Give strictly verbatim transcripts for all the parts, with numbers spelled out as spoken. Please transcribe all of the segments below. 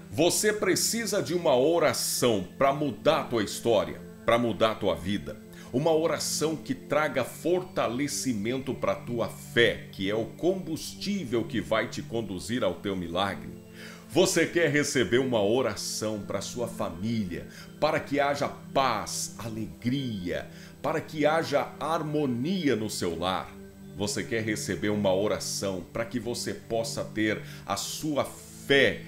Você precisa de uma oração para mudar a tua história, para mudar a tua vida. Uma oração que traga fortalecimento para a tua fé, que é o combustível que vai te conduzir ao teu milagre. Você quer receber uma oração para sua família, para que haja paz, alegria, para que haja harmonia no seu lar. Você quer receber uma oração para que você possa ter a sua fé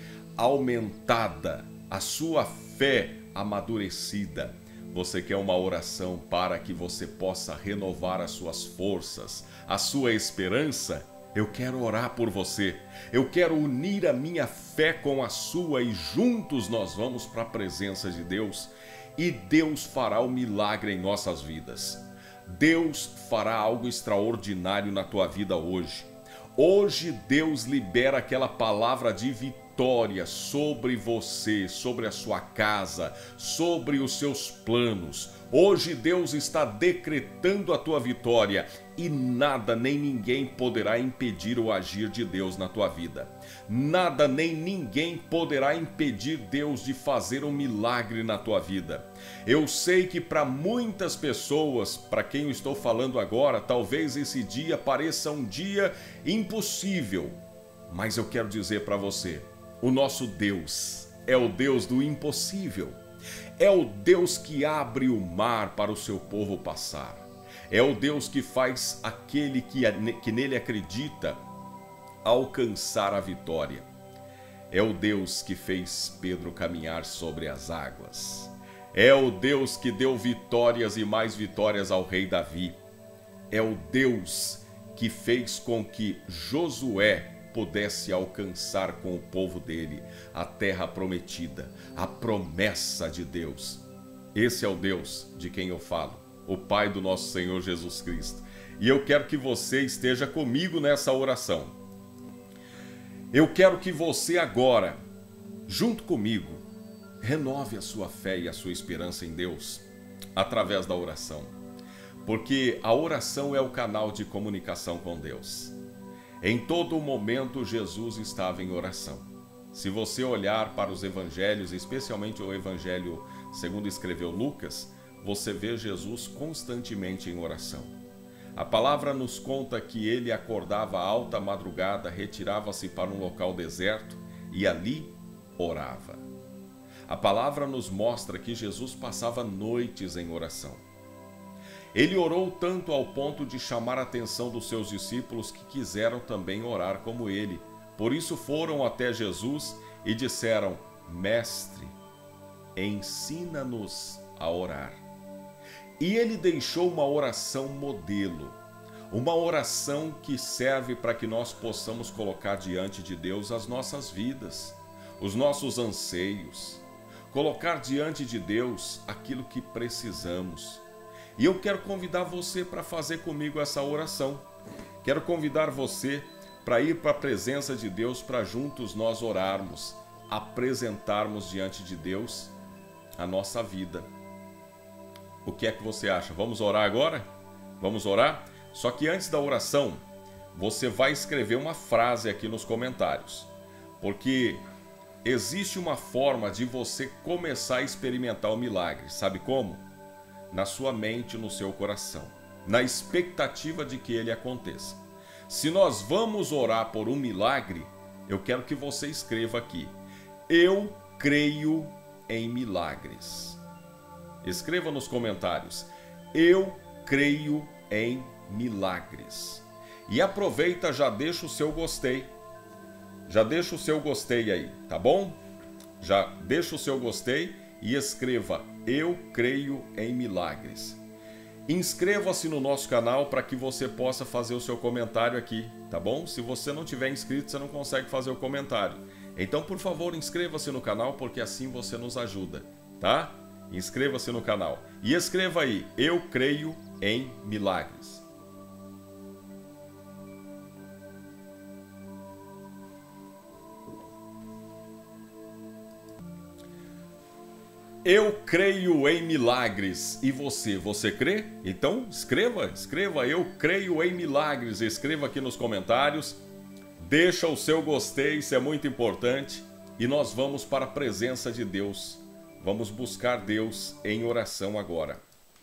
aumentada, a sua fé amadurecida. Você quer uma oração para que você possa renovar as suas forças, a sua esperança? Eu quero orar por você. Eu quero unir a minha fé com a sua e juntos nós vamos para a presença de Deus e Deus fará o milagre em nossas vidas. Deus fará algo extraordinário na tua vida hoje. Hoje Deus libera aquela palavra de vitória sobre você, sobre a sua casa, sobre os seus planos. Hoje Deus está decretando a tua vitória e nada nem ninguém poderá impedir o agir de Deus na tua vida. Nada nem ninguém poderá impedir Deus de fazer um milagre na tua vida. Eu sei que para muitas pessoas, para quem eu estou falando agora, talvez esse dia pareça um dia impossível. Mas eu quero dizer para você, o nosso Deus é o Deus do impossível. É o Deus que abre o mar para o seu povo passar. É o Deus que faz aquele que, que nele acredita alcançar a vitória. É o Deus que fez Pedro caminhar sobre as águas. É o Deus que deu vitórias e mais vitórias ao rei Davi. É o Deus que fez com que Josué pudesse alcançar com o povo dele a terra prometida, a promessa de Deus. Esse é o Deus de quem eu falo, o Pai do nosso Senhor Jesus Cristo. E eu quero que você esteja comigo nessa oração. Eu quero que você agora, junto comigo, renove a sua fé e a sua esperança em Deus através da oração. Porque a oração é o canal de comunicação com Deus. Em todo momento, Jesus estava em oração. Se você olhar para os evangelhos, especialmente o evangelho segundo escreveu Lucas, você vê Jesus constantemente em oração. A palavra nos conta que ele acordava à alta madrugada, retirava-se para um local deserto e ali orava. A palavra nos mostra que Jesus passava noites em oração. Ele orou tanto ao ponto de chamar a atenção dos seus discípulos que quiseram também orar como ele. Por isso foram até Jesus e disseram: Mestre, ensina-nos a orar. E ele deixou uma oração modelo, uma oração que serve para que nós possamos colocar diante de Deus as nossas vidas, os nossos anseios, colocar diante de Deus aquilo que precisamos. E eu quero convidar você para fazer comigo essa oração. Quero convidar você para ir para a presença de Deus, para juntos nós orarmos, apresentarmos diante de Deus a nossa vida. O que é que você acha? Vamos orar agora? Vamos orar? Só que antes da oração, você vai escrever uma frase aqui nos comentários. Porque existe uma forma de você começar a experimentar o milagre. Sabe como? Na sua mente, no seu coração, na expectativa de que ele aconteça. Se nós vamos orar por um milagre, eu quero que você escreva aqui: eu creio em milagres. Escreva nos comentários: eu creio em milagres. E aproveita, já deixa o seu gostei. Já deixa o seu gostei aí, tá bom? Já deixa o seu gostei e escreva: eu creio em milagres. Inscreva-se no nosso canal para que você possa fazer o seu comentário aqui, tá bom? Se você não tiver inscrito, você não consegue fazer o comentário. Então, por favor, inscreva-se no canal, porque assim você nos ajuda, tá? Inscreva-se no canal e escreva aí: eu creio em milagres. Eu creio em milagres. E você, você crê? Então escreva, escreva eu creio em milagres. Escreva aqui nos comentários. Deixa o seu gostei, isso é muito importante. e nós vamos para a presença de Deus. Vamos buscar Deus em oração agora.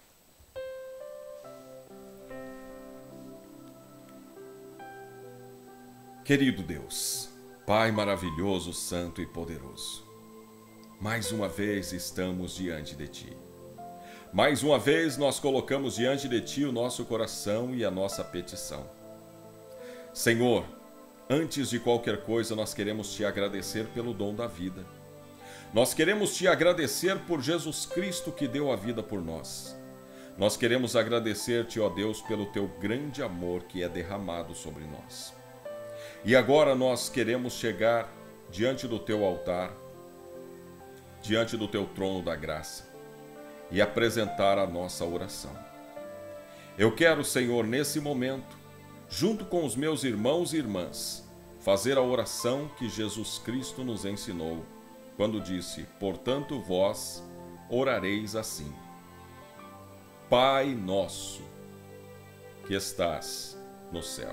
Querido Deus, Pai maravilhoso, santo e poderoso, mais uma vez estamos diante de Ti. Mais uma vez nós colocamos diante de Ti o nosso coração e a nossa petição. Senhor, antes de qualquer coisa nós queremos Te agradecer pelo dom da vida. Nós queremos Te agradecer por Jesus Cristo que deu a vida por nós. Nós queremos agradecer-Te, ó Deus, pelo Teu grande amor que é derramado sobre nós. E agora nós queremos chegar diante do Teu altar, diante do Teu trono da graça, e apresentar a nossa oração. Eu quero, Senhor, nesse momento, junto com os meus irmãos e irmãs, fazer a oração que Jesus Cristo nos ensinou, quando disse: portanto vós orareis assim: Pai nosso, que estás no céu,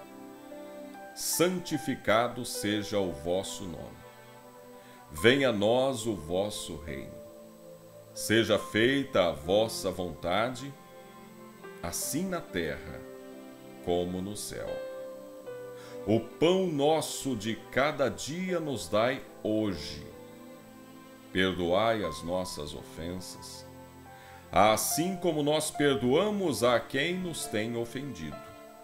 santificado seja o vosso nome. Venha a nós o vosso reino. Seja feita a vossa vontade, assim na terra como no céu. O pão nosso de cada dia nos dai hoje. Perdoai as nossas ofensas, assim como nós perdoamos a quem nos tem ofendido.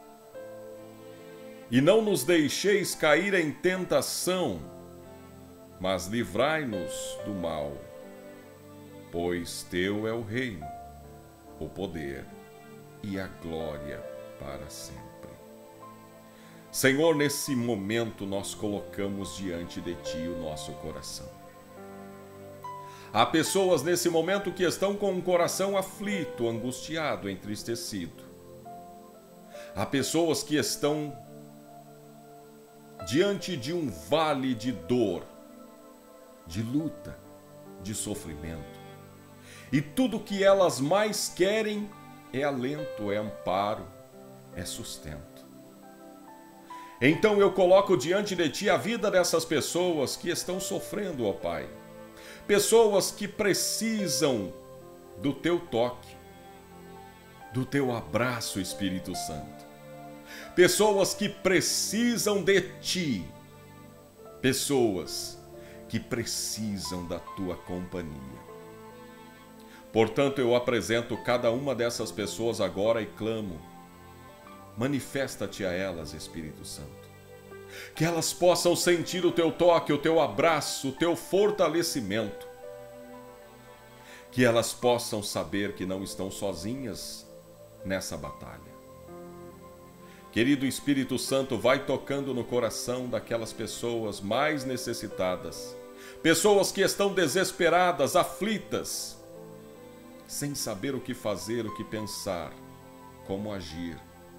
E não nos deixeis cair em tentação, mas livrai-nos do mal. Pois Teu é o reino, o poder e a glória para sempre. Senhor, nesse momento nós colocamos diante de Ti o nosso coração. Há pessoas nesse momento que estão com o coração aflito, angustiado, entristecido. Há pessoas que estão diante de um vale de dor, de luta, de sofrimento. E tudo que elas mais querem é alento, é amparo, é sustento. Então eu coloco diante de Ti a vida dessas pessoas que estão sofrendo, ó Pai. Pessoas que precisam do Teu toque, do Teu abraço, Espírito Santo. Pessoas que precisam de Ti. Pessoas que precisam da Tua companhia. Portanto, eu apresento cada uma dessas pessoas agora e clamo: manifesta-te a elas, Espírito Santo. Que elas possam sentir o Teu toque, o Teu abraço, o Teu fortalecimento. Que elas possam saber que não estão sozinhas nessa batalha. Querido Espírito Santo, vai tocando no coração daquelas pessoas mais necessitadas. Pessoas que estão desesperadas, aflitas, sem saber o que fazer, o que pensar, como agir.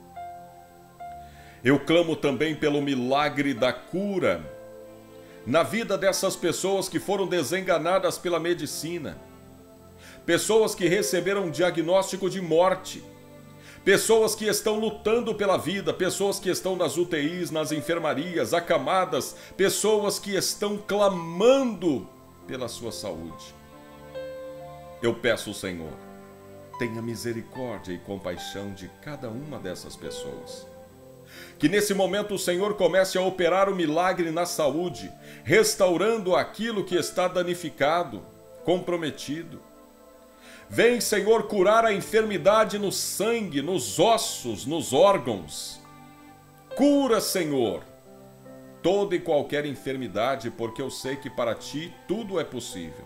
Eu clamo também pelo milagre da cura na vida dessas pessoas que foram desenganadas pela medicina, pessoas que receberam um diagnóstico de morte, pessoas que estão lutando pela vida, pessoas que estão nas U T Is, nas enfermarias, acamadas, pessoas que estão clamando pela sua saúde. Eu peço, Senhor, tenha misericórdia e compaixão de cada uma dessas pessoas. Que nesse momento o Senhor comece a operar o milagre na saúde, restaurando aquilo que está danificado, comprometido. Vem, Senhor, curar a enfermidade no sangue, nos ossos, nos órgãos. Cura, Senhor, toda e qualquer enfermidade, porque eu sei que para Ti tudo é possível.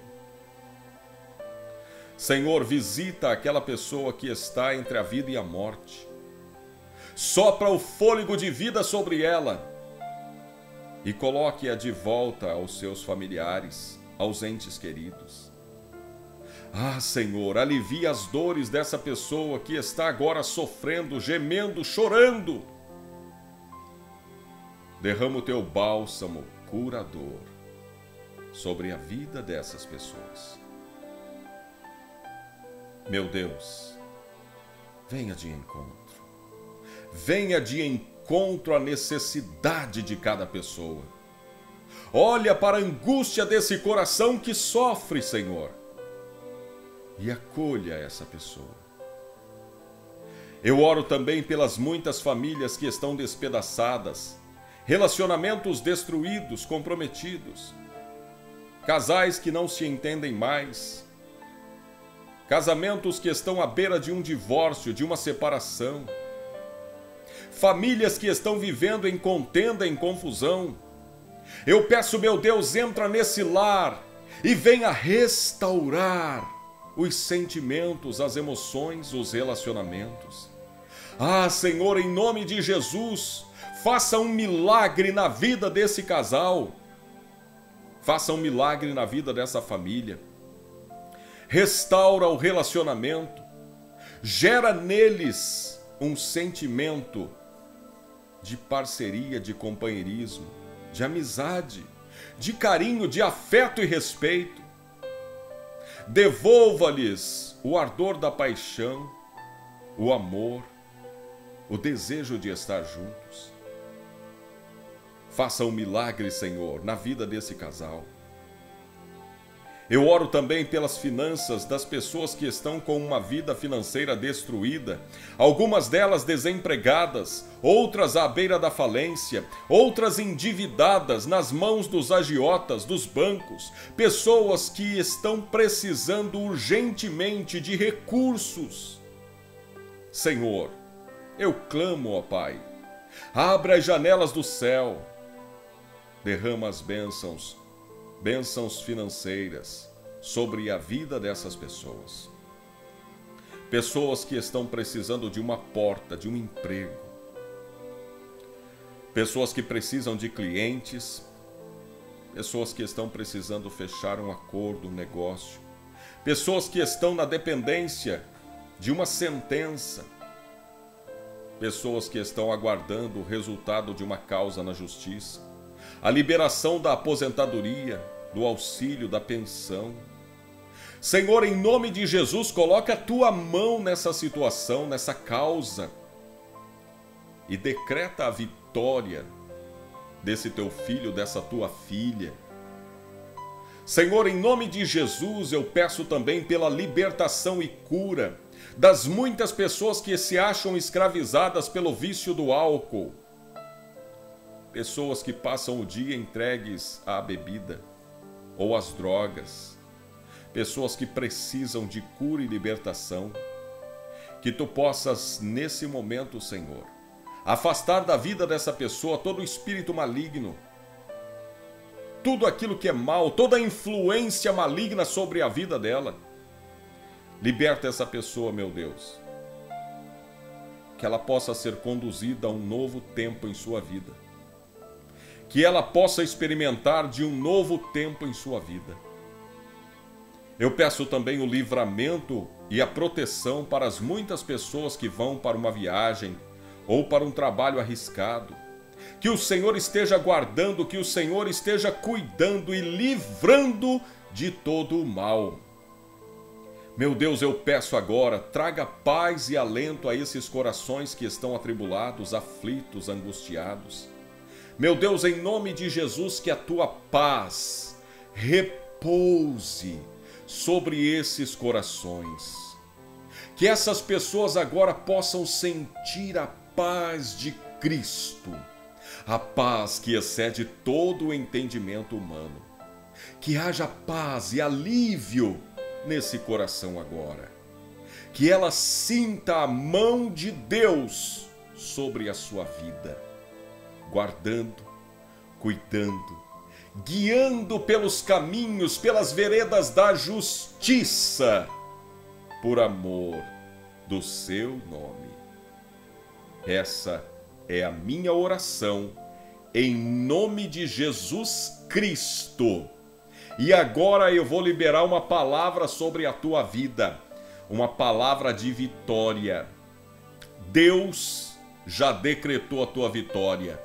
Senhor, visita aquela pessoa que está entre a vida e a morte. Sopra o fôlego de vida sobre ela e coloque-a de volta aos seus familiares, aos entes queridos. Ah, Senhor, alivia as dores dessa pessoa que está agora sofrendo, gemendo, chorando. Derrama o Teu bálsamo curador sobre a vida dessas pessoas. Meu Deus, venha de encontro. Venha de encontro à necessidade de cada pessoa. Olha para a angústia desse coração que sofre, Senhor, e acolha essa pessoa. Eu oro também pelas muitas famílias que estão despedaçadas, relacionamentos destruídos, comprometidos, casais que não se entendem mais, casamentos que estão à beira de um divórcio, de uma separação, famílias que estão vivendo em contenda, em confusão. Eu peço, meu Deus, entra nesse lar e venha restaurar os sentimentos, as emoções, os relacionamentos. Ah, Senhor, em nome de Jesus, faça um milagre na vida desse casal. Faça um milagre na vida dessa família. Restaura o relacionamento. Gera neles um sentimento de parceria, de companheirismo, de amizade, de carinho, de afeto e respeito. Devolva-lhes o ardor da paixão, o amor, o desejo de estar juntos. Faça um milagre, Senhor, na vida desse casal. Eu oro também pelas finanças das pessoas que estão com uma vida financeira destruída, algumas delas desempregadas, outras à beira da falência, outras endividadas nas mãos dos agiotas, dos bancos, pessoas que estão precisando urgentemente de recursos. Senhor, eu clamo, ó Pai, abra as janelas do céu, derrama as bênçãos, bênçãos financeiras sobre a vida dessas pessoas. Pessoas que estão precisando de uma porta, de um emprego. Pessoas que precisam de clientes. Pessoas que estão precisando fechar um acordo, um negócio. Pessoas que estão na dependência de uma sentença. Pessoas que estão aguardando o resultado de uma causa na justiça. A liberação da aposentadoria, do auxílio, da pensão. Senhor, em nome de Jesus, coloca a tua mão nessa situação, nessa causa, e decreta a vitória desse teu filho, dessa tua filha. Senhor, em nome de Jesus, eu peço também pela libertação e cura das muitas pessoas que se acham escravizadas pelo vício do álcool. Pessoas que passam o dia entregues à bebida ou às drogas. Pessoas que precisam de cura e libertação. Que tu possas, nesse momento, Senhor, afastar da vida dessa pessoa todo o espírito maligno, tudo aquilo que é mal, toda a influência maligna sobre a vida dela. Liberta essa pessoa, meu Deus, que ela possa ser conduzida a um novo tempo em sua vida, que ela possa experimentar de um novo tempo em sua vida. Eu peço também o livramento e a proteção para as muitas pessoas que vão para uma viagem ou para um trabalho arriscado. Que o Senhor esteja guardando, que o Senhor esteja cuidando e livrando de todo o mal. Meu Deus, eu peço agora, traga paz e alento a esses corações que estão atribulados, aflitos, angustiados. Meu Deus, em nome de Jesus, que a tua paz repouse sobre esses corações. Que essas pessoas agora possam sentir a paz de Cristo, a paz que excede todo o entendimento humano. Que haja paz e alívio nesse coração agora. Que ela sinta a mão de Deus sobre a sua vida, guardando, cuidando, guiando pelos caminhos, pelas veredas da justiça, por amor do seu nome. Essa é a minha oração, em nome de Jesus Cristo. E agora eu vou liberar uma palavra sobre a tua vida, uma palavra de vitória. Deus já decretou a tua vitória.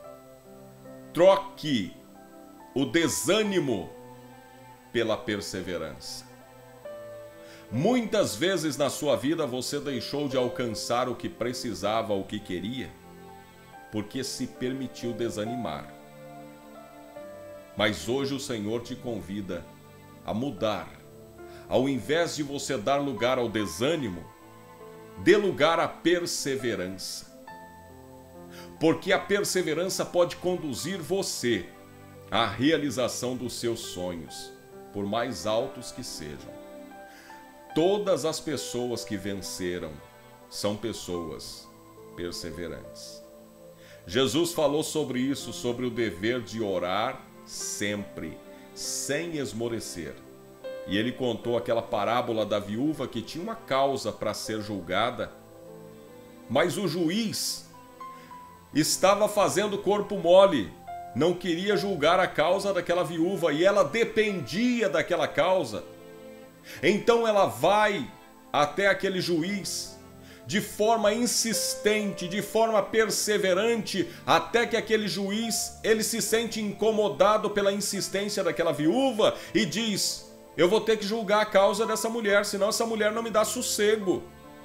Troque o desânimo pela perseverança. Muitas vezes na sua vida você deixou de alcançar o que precisava, o que queria, porque se permitiu desanimar. Mas hoje o Senhor te convida a mudar. Ao invés de você dar lugar ao desânimo, dê lugar à perseverança. Porque a perseverança pode conduzir você à realização dos seus sonhos, por mais altos que sejam. Todas as pessoas que venceram são pessoas perseverantes. Jesus falou sobre isso, sobre o dever de orar sempre, sem esmorecer. E ele contou aquela parábola da viúva que tinha uma causa para ser julgada, mas o juiz estava fazendo corpo mole, não queria julgar a causa daquela viúva e ela dependia daquela causa. Então ela vai até aquele juiz de forma insistente, de forma perseverante, até que aquele juiz, ele se sente incomodado pela insistência daquela viúva e diz: eu vou ter que julgar a causa dessa mulher, senão essa mulher não me dá sossego.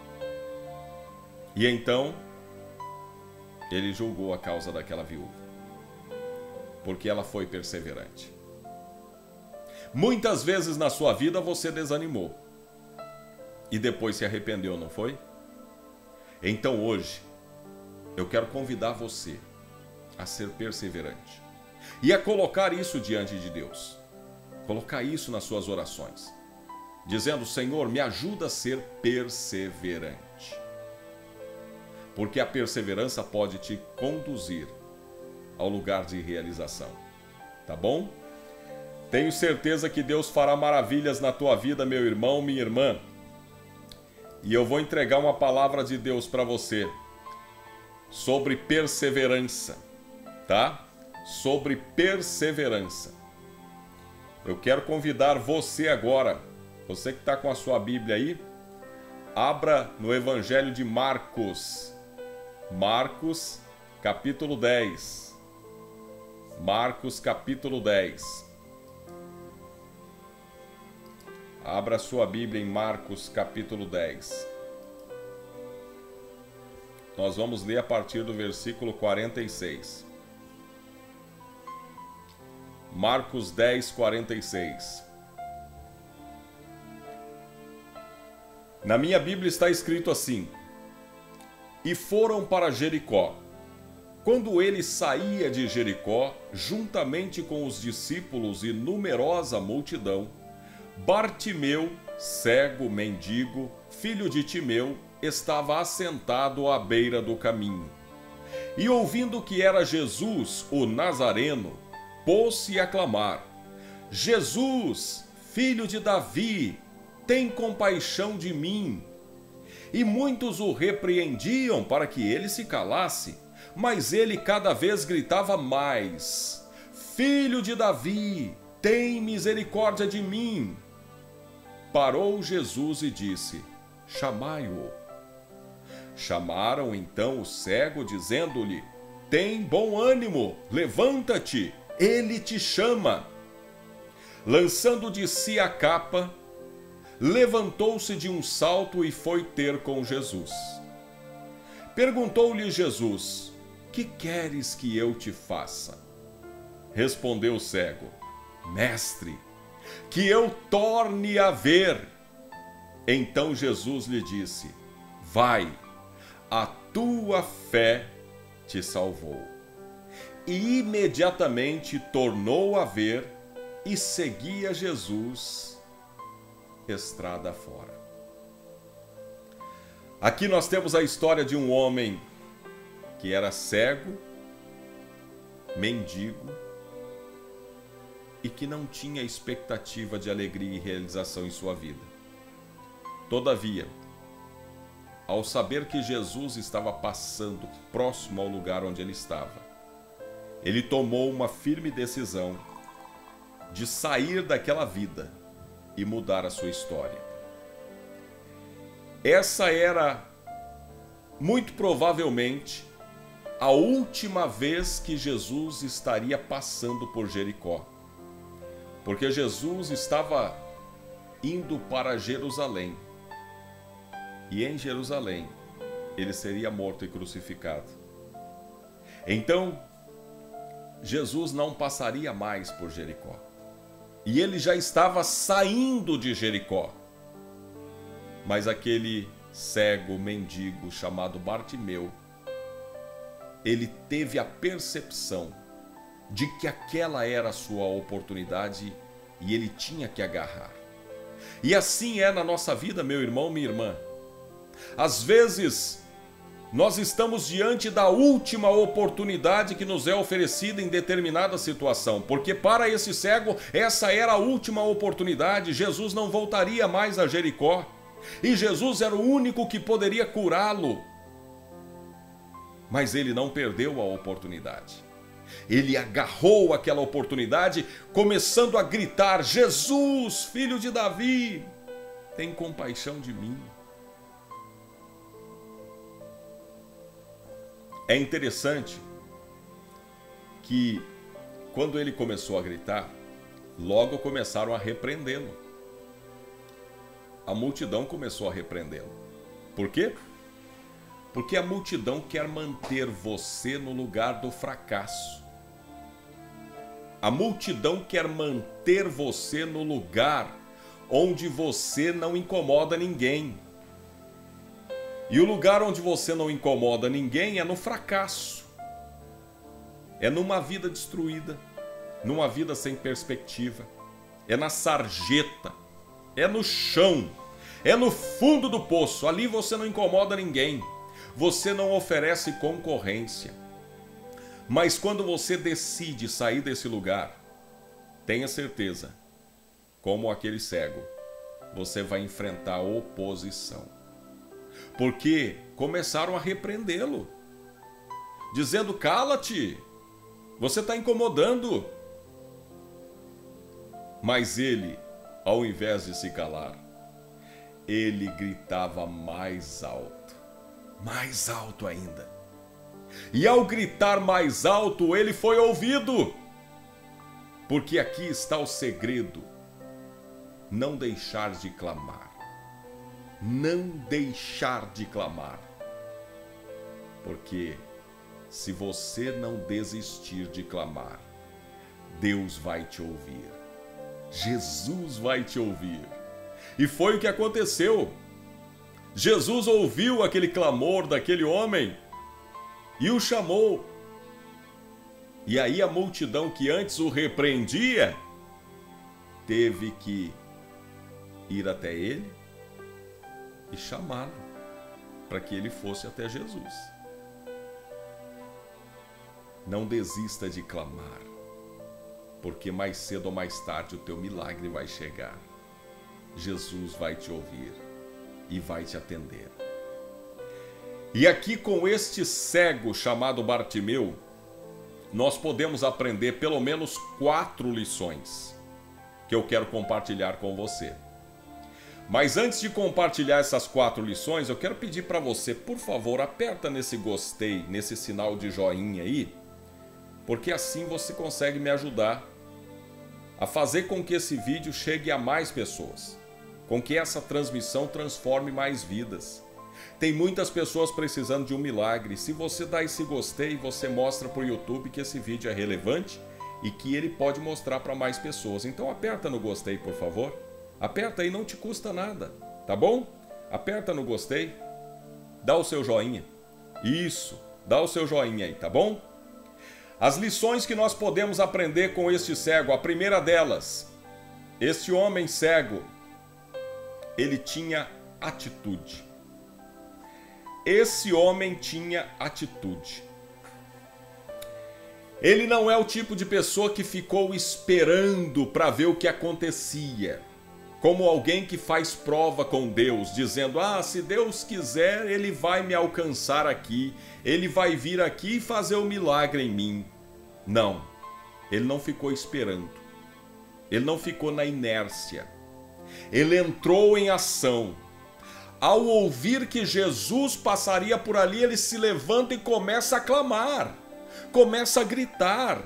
E então, ele julgou a causa daquela viúva, porque ela foi perseverante. Muitas vezes na sua vida você desanimou e depois se arrependeu, não foi? Então hoje, eu quero convidar você a ser perseverante e a colocar isso diante de Deus. Colocar isso nas suas orações, dizendo: Senhor, me ajuda a ser perseverante. Porque a perseverança pode te conduzir ao lugar de realização. Tá bom? Tenho certeza que Deus fará maravilhas na tua vida, meu irmão, minha irmã. E eu vou entregar uma palavra de Deus para você sobre perseverança, tá? Sobre perseverança. Eu quero convidar você agora, você que está com a sua Bíblia aí, abra no Evangelho de Marcos, Marcos capítulo dez, Marcos capítulo dez. Abra a sua Bíblia em Marcos capítulo dez. Nós vamos ler a partir do versículo quarenta e seis. Marcos dez, quarenta e seis. Na minha Bíblia está escrito assim: e foram para Jericó. Quando ele saía de Jericó, juntamente com os discípulos e numerosa multidão, Bartimeu, cego, mendigo, filho de Timeu, estava assentado à beira do caminho. E ouvindo que era Jesus, o Nazareno, pôs-se a clamar: Jesus, filho de Davi, tem compaixão de mim. E muitos o repreendiam para que ele se calasse, mas ele cada vez gritava mais: Filho de Davi, tem misericórdia de mim. Parou Jesus e disse: chamai-o. Chamaram então o cego, dizendo-lhe: tem bom ânimo, levanta-te, ele te chama. Lançando de si a capa, levantou-se de um salto e foi ter com Jesus. Perguntou-lhe Jesus: que queres que eu te faça? Respondeu o cego: Mestre, que eu torne a ver. Então Jesus lhe disse: vai, a tua fé te salvou. E imediatamente tornou a ver e seguia Jesus estrada fora. Aqui nós temos a história de um homem que era cego, mendigo e que não tinha expectativa de alegria e realização em sua vida. Todavia, ao saber que Jesus estava passando próximo ao lugar onde ele estava, ele tomou uma firme decisão de sair daquela vida e mudar a sua história. Essa era, muito provavelmente, a última vez que Jesus estaria passando por Jericó, porque Jesus estava indo para Jerusalém, e em Jerusalém ele seria morto e crucificado. Então, Jesus não passaria mais por Jericó. E ele já estava saindo de Jericó. Mas aquele cego mendigo chamado Bartimeu, ele teve a percepção de que aquela era a sua oportunidade e ele tinha que agarrar. E assim é na nossa vida, meu irmão, minha irmã. Às vezes, nós estamos diante da última oportunidade que nos é oferecida em determinada situação, porque para esse cego, essa era a última oportunidade. Jesus não voltaria mais a Jericó, e Jesus era o único que poderia curá-lo. Mas ele não perdeu a oportunidade. Ele agarrou aquela oportunidade, começando a gritar: Jesus, filho de Davi, tem compaixão de mim. É interessante que, quando ele começou a gritar, logo começaram a repreendê-lo. A multidão começou a repreendê-lo. Por quê? Porque a multidão quer manter você no lugar do fracasso. A multidão quer manter você no lugar onde você não incomoda ninguém. E o lugar onde você não incomoda ninguém é no fracasso. É numa vida destruída, numa vida sem perspectiva. É na sarjeta, é no chão, é no fundo do poço. Ali você não incomoda ninguém. Você não oferece concorrência. Mas quando você decide sair desse lugar, tenha certeza, como aquele cego, você vai enfrentar oposição. Porque começaram a repreendê-lo, dizendo: cala-te, você está incomodando. Mas ele, ao invés de se calar, ele gritava mais alto, mais alto ainda. E ao gritar mais alto, ele foi ouvido. Porque aqui está o segredo: não deixar de clamar. Não deixar de clamar. Porque se você não desistir de clamar, Deus vai te ouvir. Jesus vai te ouvir. E foi o que aconteceu. Jesus ouviu aquele clamor daquele homem e o chamou. E aí a multidão que antes o repreendia teve que ir até ele e chamá-lo para que ele fosse até Jesus. Não desista de clamar, porque mais cedo ou mais tarde o teu milagre vai chegar. Jesus vai te ouvir e vai te atender. E aqui com este cego chamado Bartimeu, nós podemos aprender pelo menos quatro lições que eu quero compartilhar com você. Mas antes de compartilhar essas quatro lições, eu quero pedir para você, por favor, aperta nesse gostei, nesse sinal de joinha aí, porque assim você consegue me ajudar a fazer com que esse vídeo chegue a mais pessoas, com que essa transmissão transforme mais vidas. Tem muitas pessoas precisando de um milagre. Se você dá esse gostei, você mostra para o YouTube que esse vídeo é relevante e que ele pode mostrar para mais pessoas. Então aperta no gostei, por favor. Aperta aí, não te custa nada, tá bom? Aperta no gostei, dá o seu joinha. Isso, dá o seu joinha aí, tá bom? As lições que nós podemos aprender com este cego, a primeira delas, este homem cego, ele tinha atitude. Esse homem tinha atitude. Ele não é o tipo de pessoa que ficou esperando para ver o que acontecia, como alguém que faz prova com Deus, dizendo: ah, se Deus quiser, Ele vai me alcançar aqui, Ele vai vir aqui e fazer um milagre em mim. Não, ele não ficou esperando, ele não ficou na inércia, ele entrou em ação. Ao ouvir que Jesus passaria por ali, ele se levanta e começa a clamar, começa a gritar.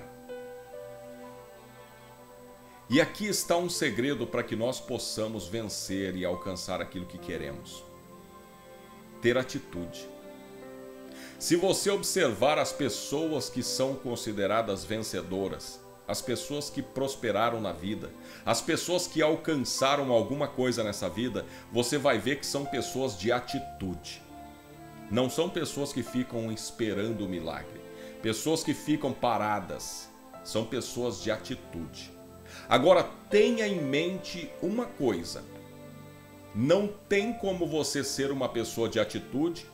E aqui está um segredo para que nós possamos vencer e alcançar aquilo que queremos. Ter atitude. Se você observar as pessoas que são consideradas vencedoras, as pessoas que prosperaram na vida, as pessoas que alcançaram alguma coisa nessa vida, você vai ver que são pessoas de atitude. Não são pessoas que ficam esperando o milagre, pessoas que ficam paradas, são pessoas de atitude. Agora, tenha em mente uma coisa: não tem como você ser uma pessoa de atitude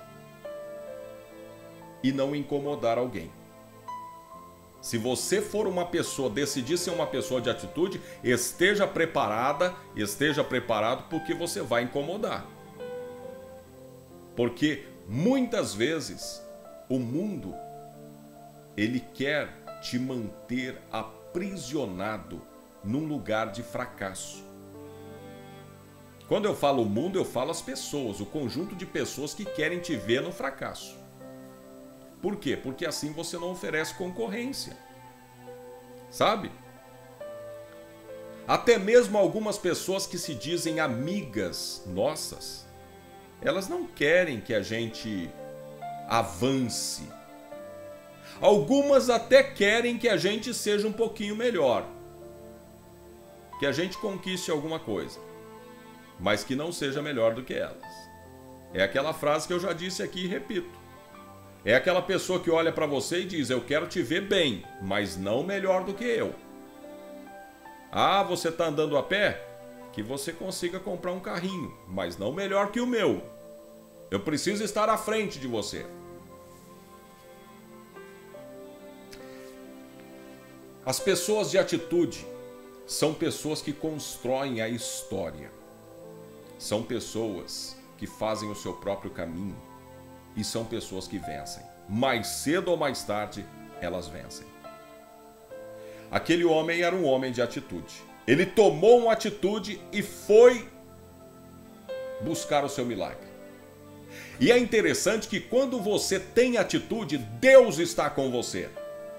e não incomodar alguém. Se você for uma pessoa, decidir ser uma pessoa de atitude, esteja preparada, esteja preparado, porque você vai incomodar. Porque muitas vezes o mundo, ele quer te manter aprisionado num lugar de fracasso. Quando eu falo o mundo, eu falo as pessoas, o conjunto de pessoas que querem te ver no fracasso. Por quê? Porque assim você não oferece concorrência. Sabe? Até mesmo algumas pessoas que se dizem amigas nossas, elas não querem que a gente avance. Algumas até querem que a gente seja um pouquinho melhor, que a gente conquiste alguma coisa, mas que não seja melhor do que elas. É aquela frase que eu já disse aqui e repito. É aquela pessoa que olha para você e diz: eu quero te ver bem, mas não melhor do que eu. Ah, você está andando a pé? Que você consiga comprar um carrinho, mas não melhor que o meu. Eu preciso estar à frente de você. As pessoas de atitude são pessoas que constroem a história. São pessoas que fazem o seu próprio caminho. E são pessoas que vencem. Mais cedo ou mais tarde, elas vencem. Aquele homem era um homem de atitude. Ele tomou uma atitude e foi buscar o seu milagre. E é interessante que quando você tem atitude, Deus está com você.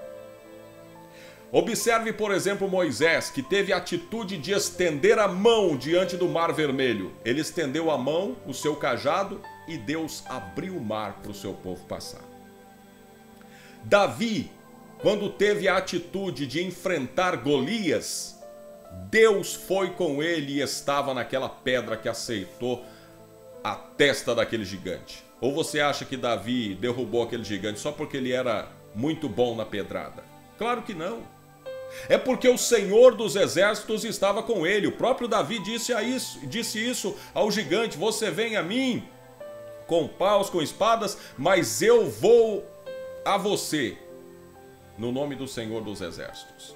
Observe, por exemplo, Moisés, que teve a atitude de estender a mão diante do Mar Vermelho. Ele estendeu a mão, o seu cajado, e Deus abriu o mar para o seu povo passar. Davi, quando teve a atitude de enfrentar Golias, Deus foi com ele e estava naquela pedra que aceitou a testa daquele gigante. Ou você acha que Davi derrubou aquele gigante só porque ele era muito bom na pedrada? Claro que não. É porque o Senhor dos Exércitos estava com ele. O próprio Davi disse, a isso, disse isso ao gigante: você vem a mim com paus, com espadas, mas eu vou a você no nome do Senhor dos Exércitos.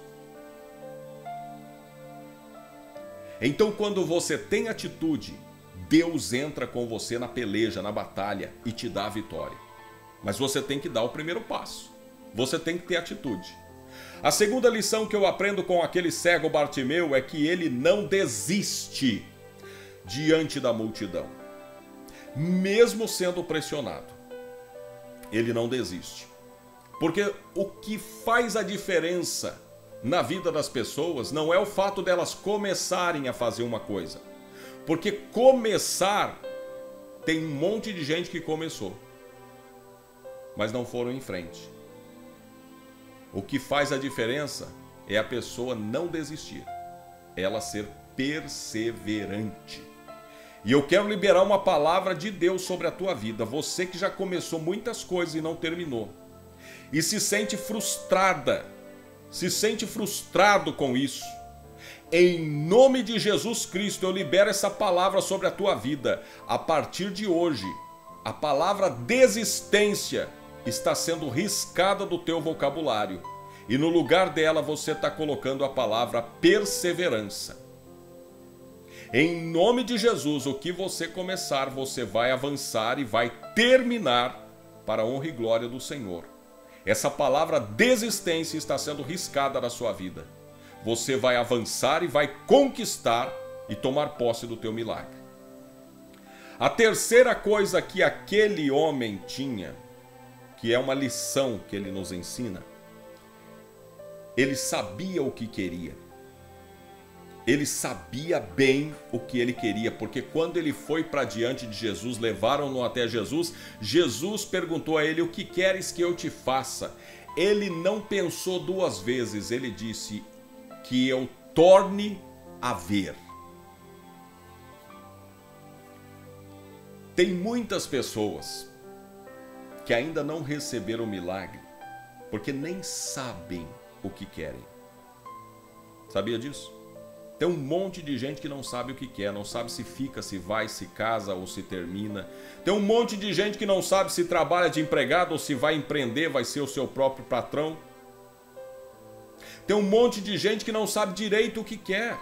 Então, quando você tem atitude, Deus entra com você na peleja, na batalha e te dá a vitória. Mas você tem que dar o primeiro passo. Você tem que ter atitude. A segunda lição que eu aprendo com aquele cego Bartimeu é que ele não desiste diante da multidão. Mesmo sendo pressionado, ele não desiste. Porque o que faz a diferença na vida das pessoas não é o fato delas começarem a fazer uma coisa. Porque começar, tem um monte de gente que começou, mas não foram em frente. O que faz a diferença é a pessoa não desistir, ela ser perseverante. E eu quero liberar uma palavra de Deus sobre a tua vida. Você que já começou muitas coisas e não terminou, e se sente frustrada, se sente frustrado com isso, em nome de Jesus Cristo, eu libero essa palavra sobre a tua vida. A partir de hoje, a palavra desistência está sendo riscada do teu vocabulário. E no lugar dela você está colocando a palavra perseverança. Em nome de Jesus, o que você começar, você vai avançar e vai terminar para a honra e glória do Senhor. Essa palavra desistência está sendo riscada da sua vida. Você vai avançar e vai conquistar e tomar posse do teu milagre. A terceira coisa que aquele homem tinha, que é uma lição que ele nos ensina, ele sabia o que queria. ele sabia bem o que ele queria, porque quando ele foi para diante de Jesus, levaram-no até Jesus, Jesus perguntou a ele: o que queres que eu te faça? Ele não pensou duas vezes, ele disse: que eu torne a ver. Tem muitas pessoas que ainda não receberam o milagre, porque nem sabem o que querem. Sabia disso? Tem um monte de gente que não sabe o que quer, não sabe se fica, se vai, se casa ou se termina. Tem um monte de gente que não sabe se trabalha de empregado ou se vai empreender, vai ser o seu próprio patrão. Tem um monte de gente que não sabe direito o que quer.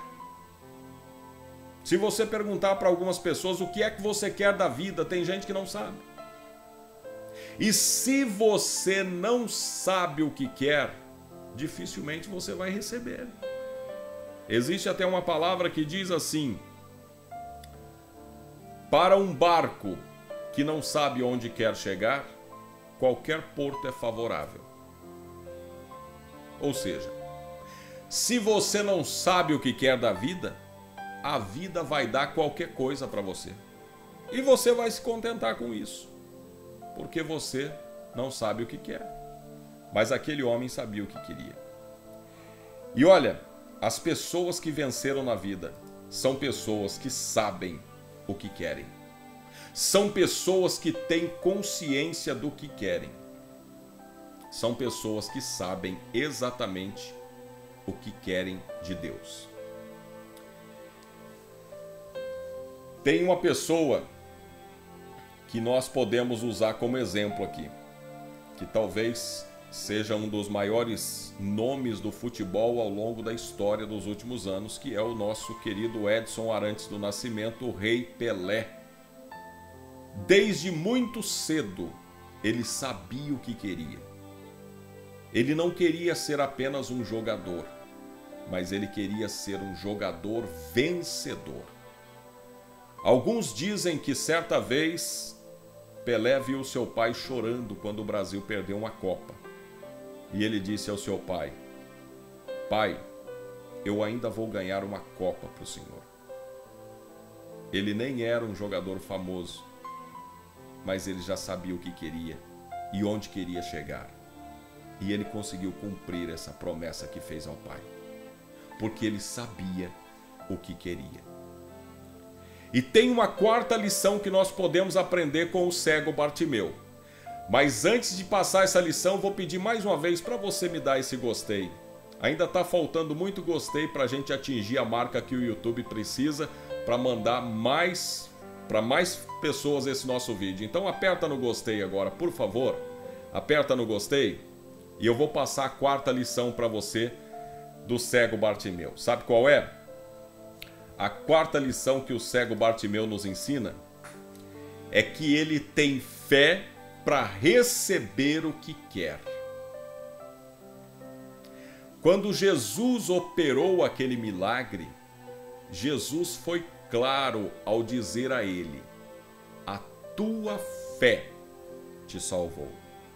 Se você perguntar para algumas pessoas o que é que você quer da vida, tem gente que não sabe. E se você não sabe o que quer, dificilmente você vai receber. Existe até uma palavra que diz assim: para um barco que não sabe onde quer chegar, qualquer porto é favorável. Ou seja, se você não sabe o que quer da vida, a vida vai dar qualquer coisa para você. E você vai se contentar com isso, porque você não sabe o que quer. Mas aquele homem sabia o que queria. E olha, as pessoas que venceram na vida são pessoas que sabem o que querem. São pessoas que têm consciência do que querem. São pessoas que sabem exatamente o que querem de Deus. Tem uma pessoa que nós podemos usar como exemplo aqui, que talvez seja um dos maiores nomes do futebol ao longo da história dos últimos anos, que é o nosso querido Edson Arantes do Nascimento, o Rei Pelé. Desde muito cedo, ele sabia o que queria. Ele não queria ser apenas um jogador, mas ele queria ser um jogador vencedor. Alguns dizem que certa vez Pelé viu seu pai chorando quando o Brasil perdeu uma Copa. E ele disse ao seu pai: pai, eu ainda vou ganhar uma Copa para o senhor. Ele nem era um jogador famoso, mas ele já sabia o que queria e onde queria chegar. E ele conseguiu cumprir essa promessa que fez ao pai, porque ele sabia o que queria. E tem uma quarta lição que nós podemos aprender com o cego Bartimeu. Mas antes de passar essa lição, vou pedir mais uma vez para você me dar esse gostei. Ainda está faltando muito gostei para a gente atingir a marca que o YouTube precisa para mandar mais para mais pessoas esse nosso vídeo. Então aperta no gostei agora, por favor. Aperta no gostei e eu vou passar a quarta lição para você do cego Bartimeu. Sabe qual é? A quarta lição que o cego Bartimeu nos ensina é que ele tem fé para receber o que quer. Quando Jesus operou aquele milagre, Jesus foi claro ao dizer a ele: a tua fé te salvou.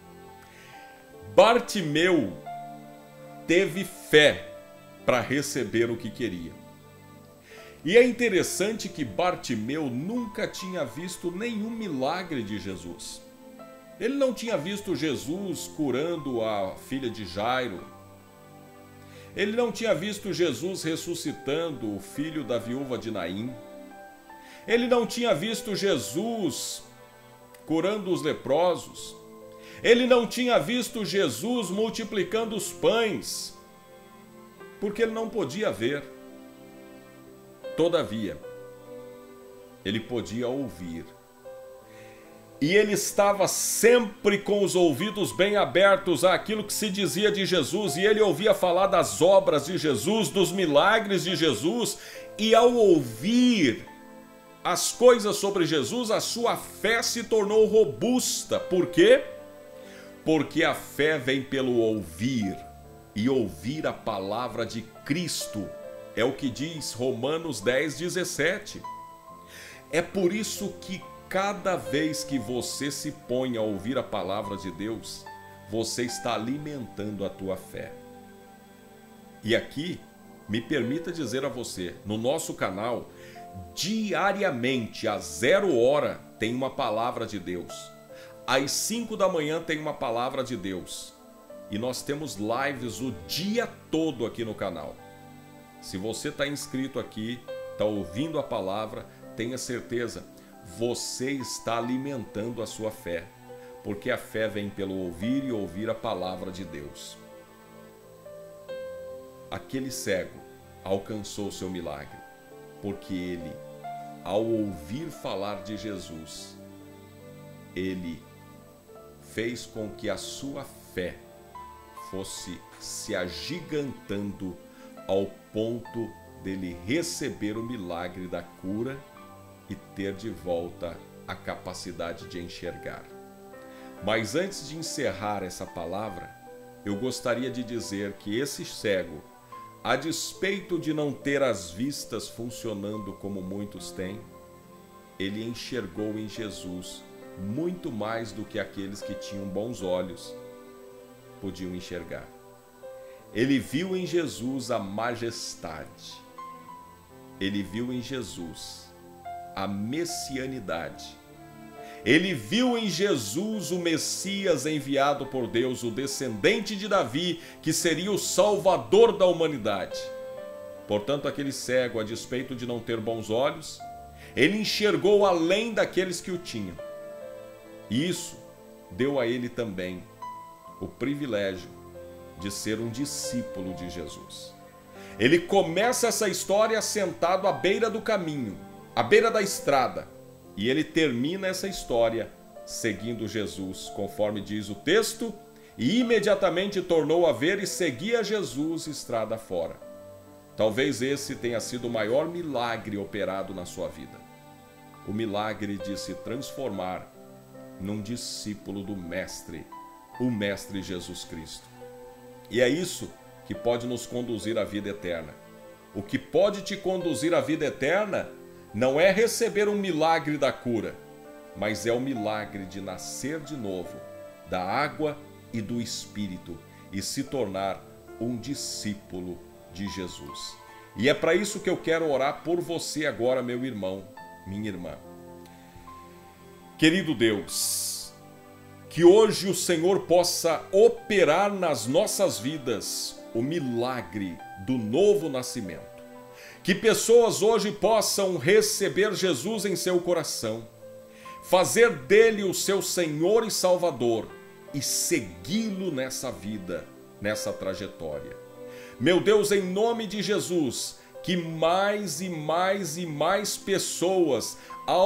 Bartimeu teve fé para receber o que queria. E é interessante que Bartimeu nunca tinha visto nenhum milagre de Jesus. Ele não tinha visto Jesus curando a filha de Jairo. Ele não tinha visto Jesus ressuscitando o filho da viúva de Naim. Ele não tinha visto Jesus curando os leprosos. Ele não tinha visto Jesus multiplicando os pães, porque ele não podia ver. Todavia, ele podia ouvir. E ele estava sempre com os ouvidos bem abertos àquilo que se dizia de Jesus, e ele ouvia falar das obras de Jesus, dos milagres de Jesus, e ao ouvir as coisas sobre Jesus, a sua fé se tornou robusta. Por quê? Porque a fé vem pelo ouvir, e ouvir a palavra de Cristo. É o que diz Romanos dez, dezessete. É por isso que cada vez que você se põe a ouvir a palavra de Deus, você está alimentando a tua fé. E aqui me permita dizer a você, no nosso canal, diariamente, a zero hora, tem uma palavra de Deus. Às cinco da manhã tem uma palavra de Deus. E nós temos lives o dia todo aqui no canal. Se você está inscrito aqui, está ouvindo a palavra, tenha certeza, você está alimentando a sua fé. Porque a fé vem pelo ouvir e ouvir a palavra de Deus. Aquele cego alcançou seu milagre, porque ele, ao ouvir falar de Jesus, ele fez com que a sua fé fosse se agigantando ao ponto dele receber o milagre da cura e ter de volta a capacidade de enxergar. Mas antes de encerrar essa palavra, eu gostaria de dizer que esse cego, a despeito de não ter as vistas funcionando como muitos têm, ele enxergou em Jesus muito mais do que aqueles que tinham bons olhos podiam enxergar. Ele viu em Jesus a majestade. Ele viu em Jesus a messianidade. Ele viu em Jesus o Messias enviado por Deus, o descendente de Davi, que seria o salvador da humanidade. Portanto, aquele cego, a despeito de não ter bons olhos, ele enxergou além daqueles que o tinham. E isso deu a ele também o privilégio de ser um discípulo de Jesus. Ele começa essa história sentado à beira do caminho, à beira da estrada, e ele termina essa história seguindo Jesus, conforme diz o texto, e imediatamente tornou a ver e seguia Jesus estrada fora. Talvez esse tenha sido o maior milagre operado na sua vida. O milagre de se transformar num discípulo do Mestre, o Mestre Jesus Cristo. E é isso que pode nos conduzir à vida eterna. O que pode te conduzir à vida eterna não é receber um milagre da cura, mas é o milagre de nascer de novo, da água e do Espírito, e se tornar um discípulo de Jesus. E é para isso que eu quero orar por você agora, meu irmão, minha irmã. Querido Deus, que hoje o Senhor possa operar nas nossas vidas o milagre do novo nascimento. Que pessoas hoje possam receber Jesus em seu coração, fazer dele o seu Senhor e Salvador e segui-lo nessa vida, nessa trajetória. Meu Deus, em nome de Jesus, que mais e mais e mais pessoas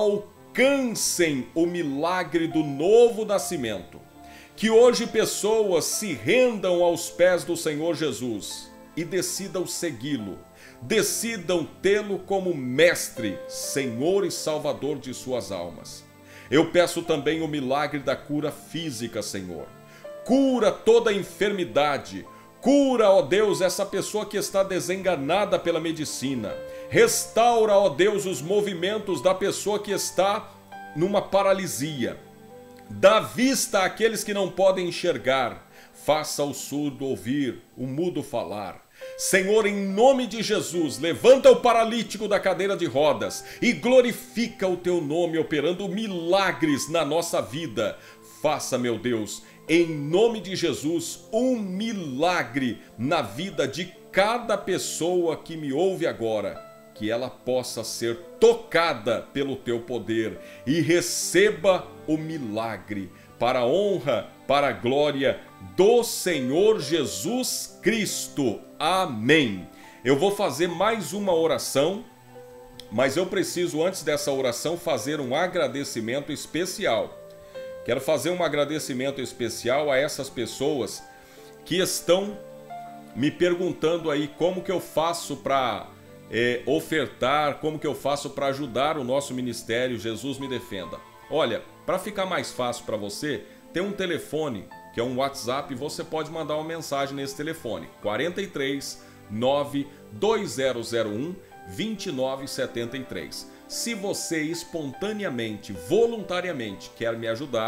alcancem o milagre do novo nascimento. Que hoje pessoas se rendam aos pés do Senhor Jesus e decidam segui-lo. Decidam tê-lo como mestre, Senhor e Salvador de suas almas. Eu peço também o milagre da cura física, Senhor. Cura toda enfermidade. Cura, ó Deus, essa pessoa que está desenganada pela medicina. Restaura, ó Deus, os movimentos da pessoa que está numa paralisia. Dá vista àqueles que não podem enxergar. Faça o surdo ouvir, o mudo falar. Senhor, em nome de Jesus, levanta o paralítico da cadeira de rodas e glorifica o teu nome operando milagres na nossa vida. Faça, meu Deus, em nome de Jesus, um milagre na vida de cada pessoa que me ouve agora. Que ela possa ser tocada pelo teu poder e receba o milagre para a honra, para a glória do Senhor Jesus Cristo. Amém. Eu vou fazer mais uma oração, mas eu preciso, antes dessa oração, fazer um agradecimento especial. Quero fazer um agradecimento especial a essas pessoas que estão me perguntando aí como que eu faço para é, ofertar, como que eu faço para ajudar o nosso ministério Jesus Me Defenda. Olha, para ficar mais fácil para você, tem um telefone que é um WhatsApp, e você pode mandar uma mensagem nesse telefone, quarenta e três, nove, dois zero zero um, dois nove sete três. Se você espontaneamente, voluntariamente quer me ajudar,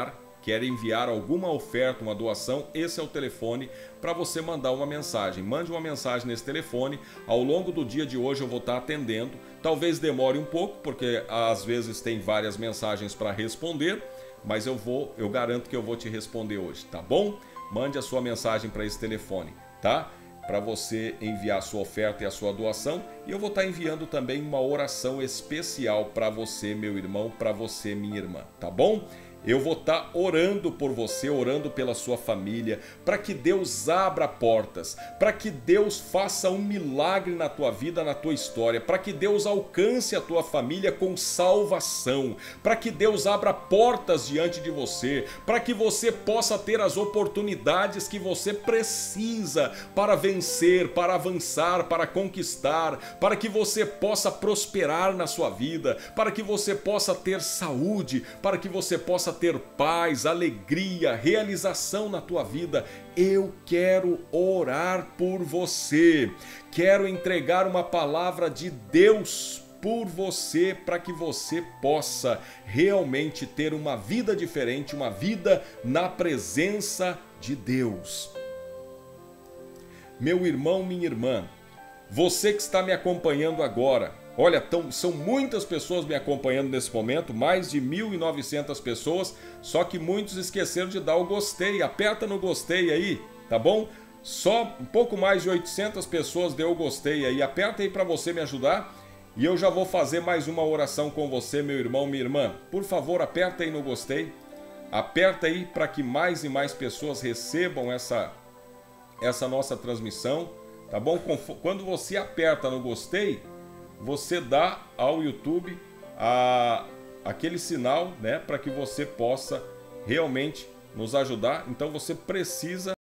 quer enviar alguma oferta, uma doação, esse é o telefone para você mandar uma mensagem. Mande uma mensagem nesse telefone. Ao longo do dia de hoje eu vou estar atendendo. Talvez demore um pouco, porque às vezes tem várias mensagens para responder, mas eu vou, eu garanto que eu vou te responder hoje, tá bom? Mande a sua mensagem para esse telefone, tá? Para você enviar a sua oferta e a sua doação. E eu vou estar enviando também uma oração especial para você, meu irmão, para você, minha irmã, tá bom? Eu vou estar orando por você, orando pela sua família, para que Deus abra portas, para que Deus faça um milagre na tua vida, na tua história, para que Deus alcance a tua família com salvação, para que Deus abra portas diante de você, para que você possa ter as oportunidades que você precisa para vencer, para avançar, para conquistar, para que você possa prosperar na sua vida, para que você possa ter saúde, para que você possa ter paz, alegria, realização na tua vida. Eu quero orar por você. Quero entregar uma palavra de Deus por você, para que você possa realmente ter uma vida diferente, uma vida na presença de Deus. Meu irmão, minha irmã, você que está me acompanhando agora, olha, tão, são muitas pessoas me acompanhando nesse momento, mais de mil e novecentas pessoas, só que muitos esqueceram de dar o gostei. Aperta no gostei aí, tá bom? Só um pouco mais de oitocentas pessoas deu o gostei aí. Aperta aí para você me ajudar e eu já vou fazer mais uma oração com você, meu irmão, minha irmã. Por favor, aperta aí no gostei. Aperta aí para que mais e mais pessoas recebam essa, essa nossa transmissão, tá bom? Quando você aperta no gostei, você dá ao YouTube a, aquele sinal, né, para que você possa realmente nos ajudar. Então você precisa